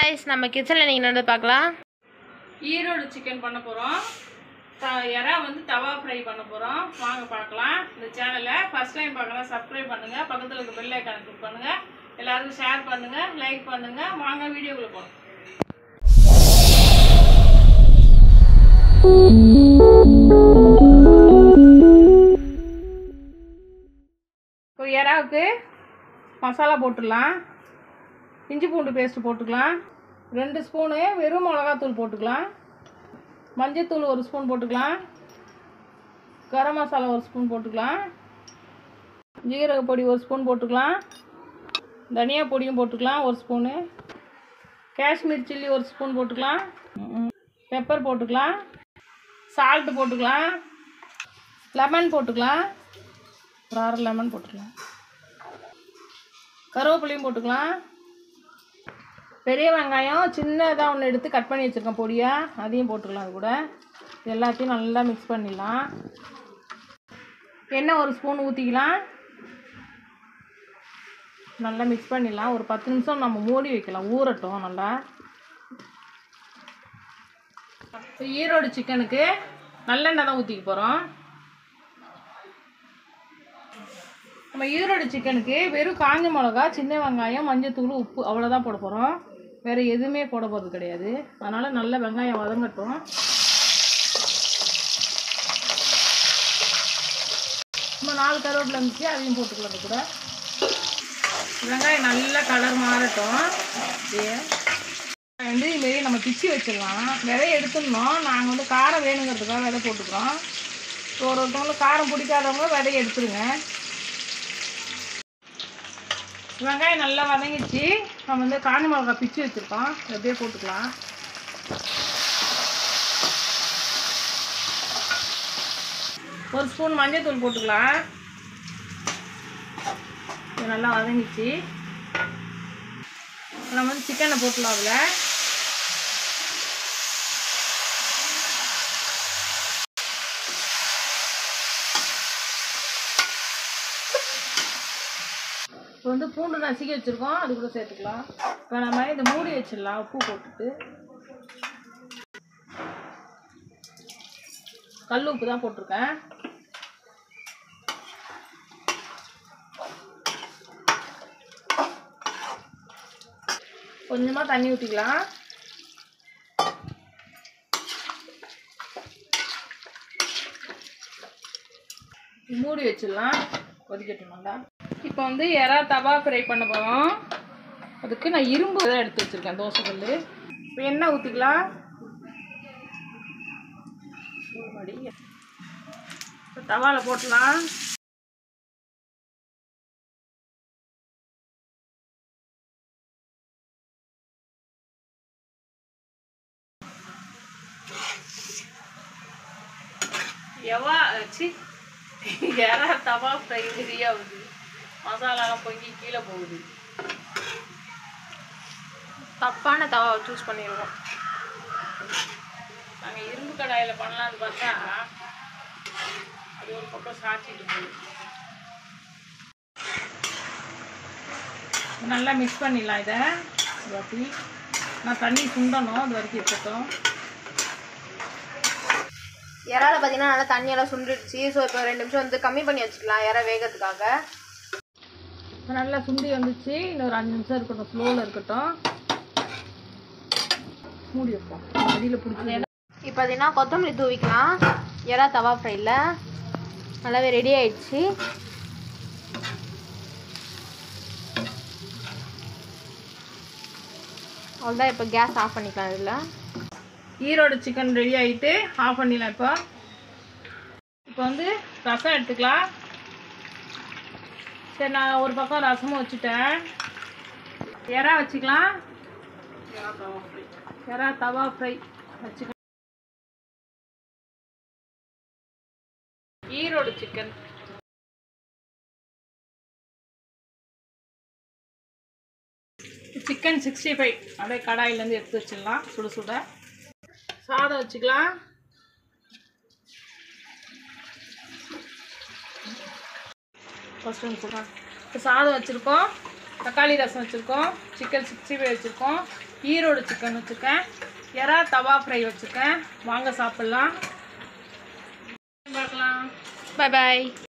Guys நம்ம கிச்சன்ல நீங்க என்ன பார்க்கலாம் ஈரோடு சிக்கன் பண்ண போறோம் எறா வந்து தவா ஃப்ரை பண்ண போறோம் வாங்க பார்க்கலாம் இந்த சேனலை ஃபர்ஸ்ட் டைம் பார்க்கறதா சப்ஸ்கிரைப் பண்ணுங்க பக்கத்துல இருக்க பெல் ஐகானை கிளிக் பண்ணுங்க எல்லாரும் ஷேர் பண்ணுங்க லைக் பண்ணுங்க வாங்க வீடியோக்குள்ள போலாம் இப்போ எறாவுக்கு மசாலா போட்டுடலாம் இஞ்சி பூண்டு பேஸ்ட் போட்டுக்கலாம் 2 ஸ்பூனு வெறும் மிளகாத்தூள் போட்டுக்கலாம் மஞ்சத்தூள் 1 ஸ்பூன் போட்டுக்கலாம் கரம் மசாலா 1 ஸ்பூன் போட்டுக்கலாம் ஜீரக பொடி 1 ஸ்பூன் போட்டுக்கலாம் தனியா பொடியும் போட்டுக்கலாம் 1 ஸ்பூனு காஷ்மீர் சில்லி 1 ஸ்பூன் போட்டுக்கலாம் பெப்பர் போட்டுக்கலாம் சால்ட் போட்டுக்கலாம் லெமன் போட்டுக்கலாம் ஒரு 1/2 லெமன் போட்டுக்கலாம் கருவேப்பிலையும் போட்டுக்கலாம் பெரிய வெங்காயம் சின்னதாக ஒன்று எடுத்து கட் பண்ணி வச்சுருக்கேன் பொடியாக அதையும் போட்டுக்கலாம் அது கூட எல்லாத்தையும் நல்லா மிக்ஸ் பண்ணிடலாம் எண்ணெய் 1 ஸ்பூன் ஊற்றிக்கலாம் நல்லா மிக்ஸ் பண்ணிடலாம் ஒரு 10 நிமிஷம் நம்ம மூடி வைக்கலாம் ஊறட்டும் நல்லா ஈரோடு சிக்கனுக்கு நல்லெண்ணெய் தான் ஊற்றிக்க போகிறோம் நம்ம ஈரோடு சிக்கனுக்கு வெறும் காஞ்ச மிளகா சின்ன வெங்காயம் மஞ்சத்தூள் உப்பு அவ்வளோதான் போட போகிறோம் வேறு எதுவுமே போட போகிறது கிடையாது அதனால் நல்ல வெங்காயம் வதங்கட்டும் நம்ம 4 கருவேப்பிலை இருந்துச்சு அதையும் போட்டுக்கலாம் கூட வெங்காயம் நல்லா கலர் மாறட்டும் வந்து இதுமாரி நம்ம பிச்சு வச்சிடலாம் விதைய எடுத்துடணும் நாங்கள் வந்து காரம் வேணுங்கிறதுக்காக விதை போட்டுக்கிறோம் ஒருத்தவங்களுக்கு காரம் பிடிக்காதவங்க விதைய எடுத்துருங்க வெங்காயம் நல்லா வதங்கிச்சு நம்ம வந்து காஞ்ச மிளகா பிச்சு வச்சுருக்கோம் அப்படியே போட்டுக்கலாம் ஒரு ஸ்பூன் மஞ்சத்தூள் போட்டுக்கலாம் இது நல்லா வதங்கிச்சு நம்ம வந்து சிக்கனை போட்டுக்கலாம் அதில் இப்போ வந்து பூண்டு நசுக்கி வச்சுருக்கோம் அது கூட சேர்த்துக்கலாம் இப்போ நம்ம இதை மூடி வச்சிடலாம் உப்பு போட்டுட்டு கல் உப்பு தான் போட்டிருக்கேன் கொஞ்சமாக தண்ணி ஊற்றிக்கலாம் மூடி வச்சிடலாம் கொதிக்கட்டும் நல்லா இப்போ வந்து எறா தவா ஃப்ரை பண்ண போகிறோம் அதுக்கு நான் இரும்பு தான் எடுத்து வச்சுருக்கேன் தோசைக்கல் இப்போ எண்ணெய் ஊற்றிக்கலாம் இப்போ தவாவில் போட்டலாம் எறா தவா ஃப்ரை ரெடியாகுது மசாலாலாம் பொங்கி கீழே போகுது தப்பான தவாவை சூஸ் பண்ணிடுவோம் நாங்கள் இரும்பு கடாயில் பண்ணலான்னு பார்த்தா அது ஒரு பக்கம் சாய்ச்சிட்டு போகுது நல்லா மிக்ஸ் பண்ணிடலாம் இதை வாட்டி நான் தண்ணி சுண்டணும் அது வரைக்கும் இருக்கட்டும் இறால பார்த்தீங்கன்னா நல்லா தண்ணியெல்லாம் சுண்டிடுச்சு ஸோ இப்போ 2 நிமிஷம் வந்து கம்மி பண்ணி வச்சுக்கலாம் இறா வேகிறதுக்காக நல்லா சுண்டி வந்துச்சு இன்னொரு 5 நிமிஷம் இருக்கட்டும் ஸ்லோவில் இருக்கட்டும் மூடி வைப்போம் அடியில் பிடிச்சி இப்போ பார்த்தீங்கன்னா கொத்தமல்லி தூவிக்கலாம் இறா தவா ஃப்ரையில் நல்லாவே ரெடி ஆயிடுச்சு அவ்வளோதான் இப்போ கேஸ் ஆஃப் பண்ணிக்கலாம் இதில் ஈரோடு சிக்கன் ரெடி ஆகிட்டு ஆஃப் பண்ணிடலாம் இப்போ வந்து ரசம் எடுத்துக்கலாம் சரி நான் ஒரு பக்கம் ரசமும் வச்சுட்டேன் எறா வச்சுக்கலாம் எறா தவா ஃப்ரை வச்சுக்கலாம் ஈரோடு சிக்கன் சிக்கன் 65 அப்படியே கடாயிலேருந்து எடுத்து வச்சிடலாம் சுட சுட சாதம் வச்சுக்கலாம் ஃபஸ்ட்டு வச்சுக்கலாம் இப்போ சாதம் வச்சுருக்கோம் தக்காளி ரசம் வச்சுருக்கோம் சிக்கன் 65 வச்சுருக்கோம் ஈரோடு சிக்கன் வச்சுருக்கேன், எறா தவா ஃப்ரை வச்சுருக்கேன். வாங்க சாப்பிட்லாம். பார்க்கலாம். பாய் பாய்.